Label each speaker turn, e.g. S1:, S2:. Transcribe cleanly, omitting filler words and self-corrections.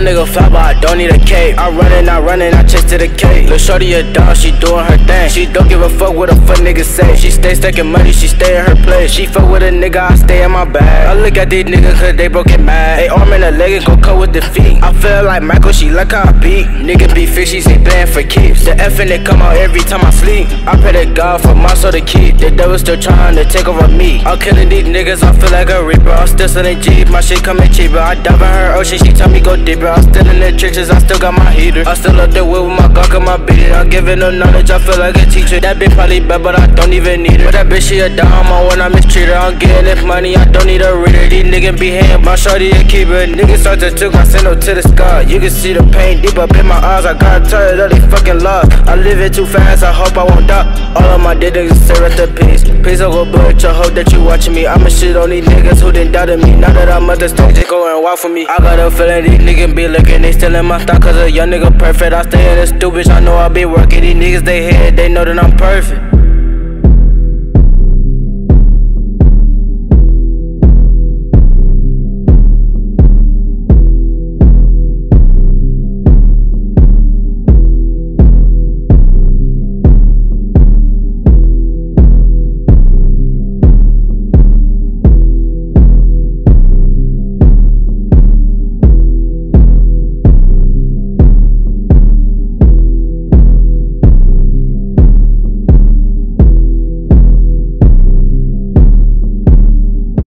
S1: Young nigga fly, but I don't need a cape. I running, I chase to the cake. Lil' shorty a dog, she doing her thing. She don't give a fuck what a fuck niggas say. She stay stacking money, she stay in her place. She fuck with a nigga, I stay in my bag. I look at these niggas cause they broke and mad. They arm and a leg and gon' cut with the feet. I feel like Michael, she like how I beat. Nigga be fishy, she playing for keeps. The F and it come out every time I sleep. I pray to God for my soul to keep. The devil still trying to take over me. I'm killing these niggas, I feel like a reaper. I'm still selling Jeep, my shit coming cheaper. I dive in her ocean, she tell me go deeper. I'm still in the trenches, I still got my heater. I still up the wheel with my Glock and my beater. I'm giving her knowledge, I feel like a teacher. That bitch probably bad, but I don't even need her. But that bitch, she a dime on when I mistreat her. I'm getting this money, I don't need a reader. These niggas be hand, my shorty a keeper. Niggas start to took, I send them to the sky. You can see the pain deep up in my eyes. I got tired of they fucking lies. I live it too fast, I hope I won't die. All of my dead niggas say rest in peace. Please don't go but your hope that you watching me. I'ma shit on these niggas who done doubted me. Now that I'm at the stage, just go and walk for me. I got a feeling these niggas be looking, they still in my stock. Cause a young nigga perfect, I stay in the stupid. I know I be working, these niggas they head, they know that I'm perfect.